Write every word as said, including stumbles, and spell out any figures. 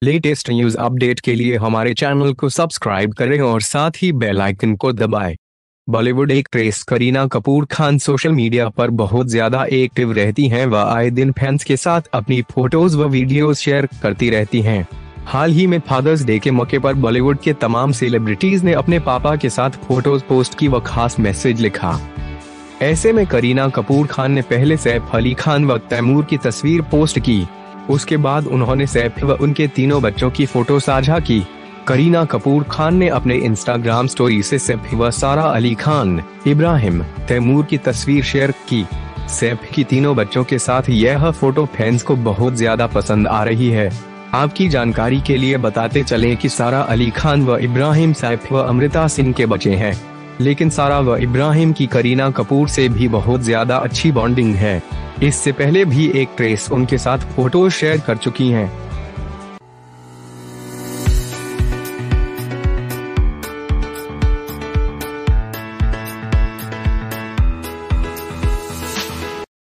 Latest news update के लिए हमारे चैनल को सब्सक्राइब करें और साथ ही बेल आइकन को दबाएं। Bollywood actress Kareena Kapoor Khan social media पर बहुत ज्यादा एक्टिव रहती हैं। वह आए दिन फैंस के साथ अपनी फोटोज व वीडियोस शेयर करती रहती हैं। हाल ही में फादर्स डे के मौके पर बॉलीवुड के तमाम सेलिब्रिटीज ने अपने पापा के साथ फोटोज पोस्ट की व खास मैसेज लिखा। ऐसे में करीना कपूर खान ने पहले सैफ अली खान व तैमूर की तस्वीर पोस्ट की। उसके बाद उन्होंने सैफ व उनके तीनों बच्चों की फोटो साझा की। करीना कपूर खान ने अपने इंस्टाग्राम स्टोरी से सैफ व सारा अली खान, इब्राहिम, तैमूर की तस्वीर शेयर की। सैफ की तीनों बच्चों के साथ यह फोटो फैंस को बहुत ज्यादा पसंद आ रही है। आपकी जानकारी के लिए बताते चलें कि सारा अली खान व इब्राहिम सैफ व अमृता सिंह के बच्चे हैं, लेकिन सारा व इब्राहिम की करीना कपूर से भी बहुत ज्यादा अच्छी बॉन्डिंग है। इससे पहले भी एक एक्ट्रेस उनके साथ फोटो शेयर कर चुकी हैं।